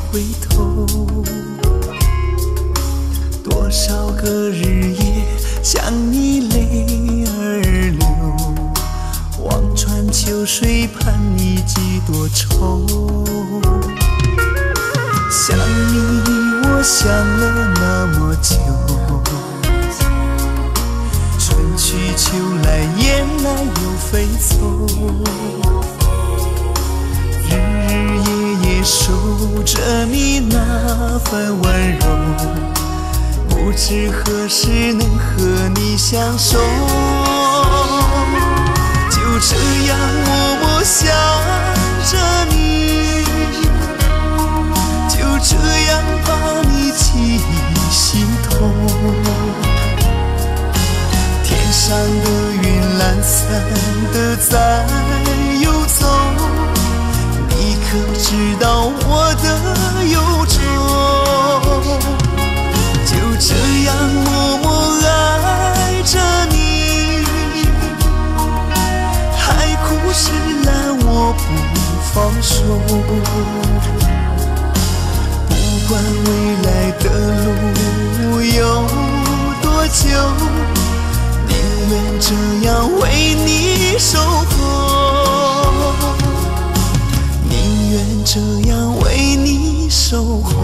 回头。多少个日夜想你泪儿流，望穿秋水盼你几多愁。想你我想了那么久，春去秋来雁来又飞走，日日夜夜守着你那份温柔，不知何时能和你相守。就这样默默想着你，就这样把你记心头。天上的云懒散的在游走，你可知道我的忧愁？就这样默默爱着你，海枯石烂我不放手。不管未来的路有多久，宁愿这样为你守候，宁愿这样为你守候。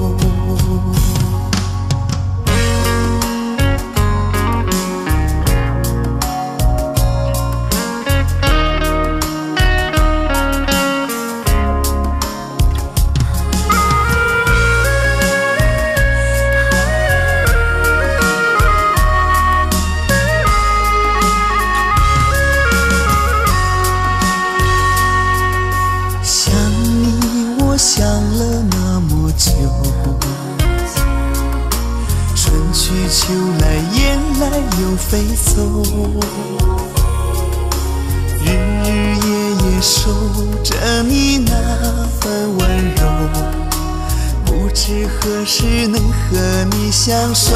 想了那么久，春去秋来雁来又飞走，日日夜夜守着你那份温柔，不知何时能和你相守。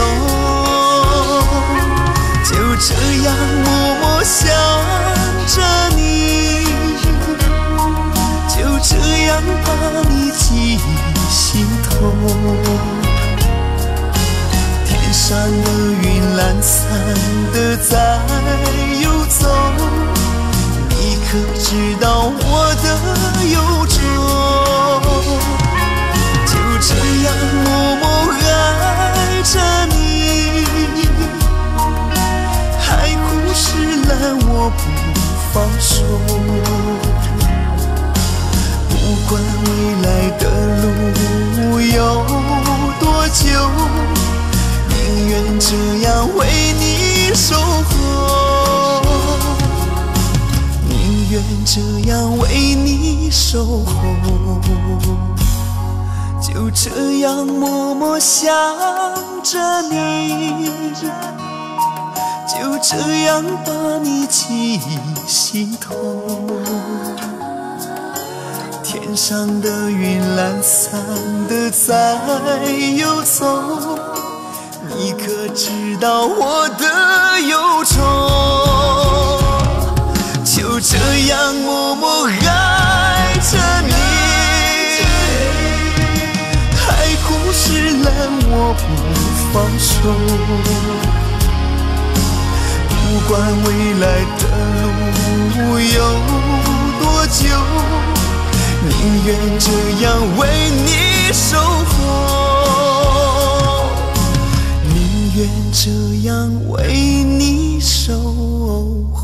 就这样默默想着你，就这样把你记心头。天上的云懒散的在游走，你可知道我的忧愁？就这样默默爱着你，海枯石烂我不放手。不管未来的路有多久，宁愿这样为你守候，宁愿这样为你守候。就这样默默想着你，就这样把你记心头。天上的云懒散的在游走，你可知道我的忧愁？就这样默默爱着你，海枯石烂我不放手。不管未来的路有多久，宁愿这样为你守候，宁愿这样为你守候。